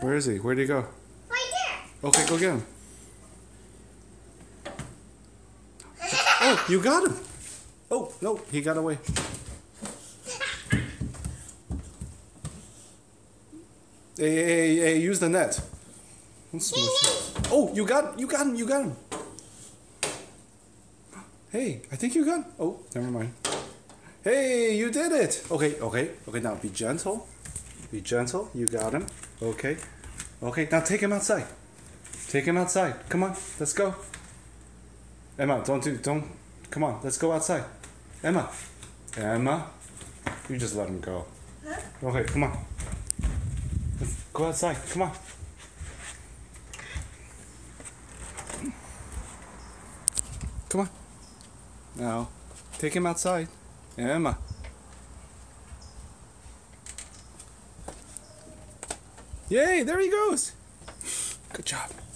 Where is he? Where'd he go? Right there. Okay, go get him. Oh, you got him. Oh, no, he got away. Hey, use the net. Oh, you got him. Hey, I think you got him. Oh, never mind. Hey, you did it. Okay, now be gentle. Be gentle, you got him. Okay, now take him outside. Take him outside. Come on, let's go. Emma, don't, come on, let's go outside. Emma, you just let him go. Huh? Okay, come on. Let's go outside, come on. Come on. Now, take him outside. Emma. Yay, there he goes. Good job.